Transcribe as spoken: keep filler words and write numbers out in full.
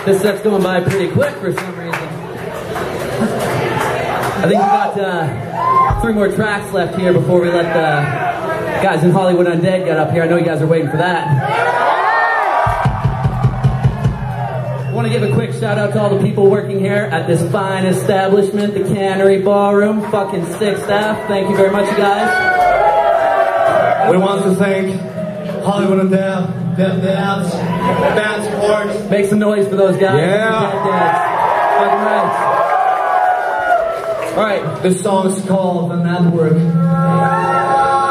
This set's going by pretty quick for some reason. I think we've got uh, three more tracks left here before we let the guys in Hollywood Undead get up here. I know you guys are waiting for that. I want to give a quick shout out to all the people working here at this fine establishment, the Cannery Ballroom. Fucking sick staff. Thank you very much, you guys. We want to thank Hollywood Undead, Dead Dads, band support. Make some noise for those guys. Yeah. Fucking right. All right, this song is called The Network.